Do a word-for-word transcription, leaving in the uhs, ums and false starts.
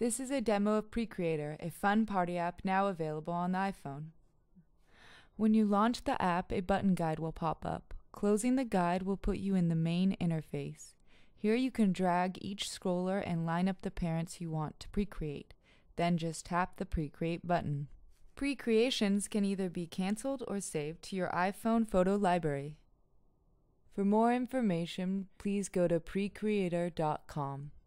This is a demo of Precreator, a fun party app now available on the iPhone. When you launch the app, a button guide will pop up. Closing the guide will put you in the main interface. Here you can drag each scroller and line up the parents you want to pre-create. Then just tap the Pre-Create button. Pre-creations can either be canceled or saved to your iPhone photo library. For more information, please go to Precreator dot com.